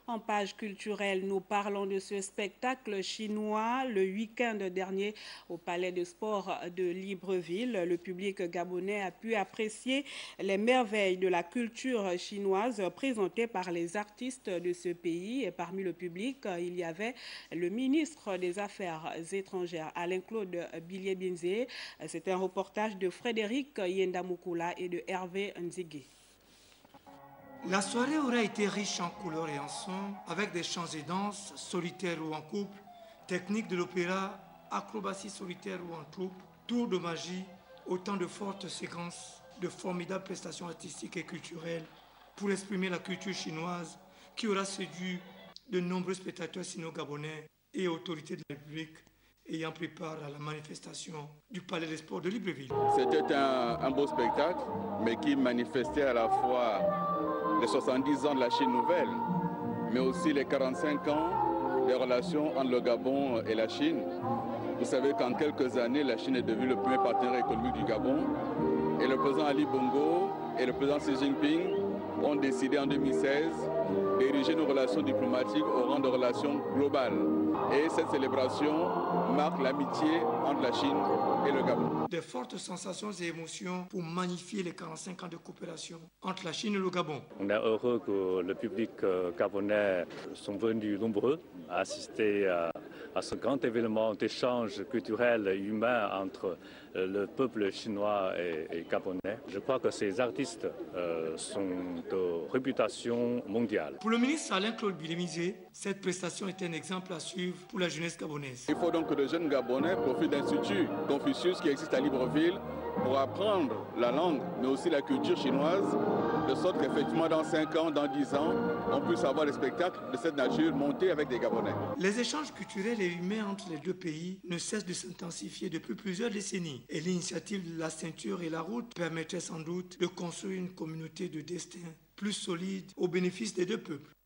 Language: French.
En page culturelle, nous parlons de ce spectacle chinois le week-end dernier au Palais de Sport de Libreville. Le public gabonais a pu apprécier les merveilles de la culture chinoise présentées par les artistes de ce pays. Et parmi le public, il y avait le ministre des Affaires étrangères, Alain-Claude Bilye-Binzé. C'est un reportage de Frédéric Yendamukula et de Hervé Nzigé. La soirée aura été riche en couleurs et en sons, avec des chants et danses, solitaires ou en couple, techniques de l'opéra, acrobatie solitaire ou en troupe, tours de magie, autant de fortes séquences, de formidables prestations artistiques et culturelles pour exprimer la culture chinoise qui aura séduit de nombreux spectateurs sino-gabonais et autorités de la République ayant pris part à la manifestation du Palais des Sports de Libreville. C'était un beau spectacle, mais qui manifestait à la fois les 70 ans de la Chine nouvelle, mais aussi les 45 ans des relations entre le Gabon et la Chine. Vous savez qu'en quelques années, la Chine est devenue le premier partenaire économique du Gabon. Et le président Ali Bongo et le président Xi Jinping ont décidé en 2016 d'ériger nos relations diplomatiques au rang de relations globales. Et cette célébration marque l'amitié entre la Chine et le Gabon. Des fortes sensations et émotions pour magnifier les 45 ans de coopération entre la Chine et le Gabon. On est heureux que le public gabonais sont venus nombreux à assister à ce grand événement d'échange culturel et humain entre le peuple chinois et gabonais. Je crois que ces artistes sont de réputation mondiale. Pour le ministre Alain-Claude Bilye-Binzé, cette prestation est un exemple à suivre pour la jeunesse gabonaise. Il faut donc que les jeunes Gabonais profitent d'Institut Confucius qui existe à Libreville pour apprendre la langue, mais aussi la culture chinoise, de sorte qu'effectivement dans 5 ans, dans 10 ans, on puisse avoir des spectacles de cette nature montés avec des Gabonais. Les échanges culturels et humains entre les deux pays ne cessent de s'intensifier depuis plusieurs décennies. Et l'initiative de la ceinture et la route permettrait sans doute de construire une communauté de destin plus solide au bénéfice des deux peuples.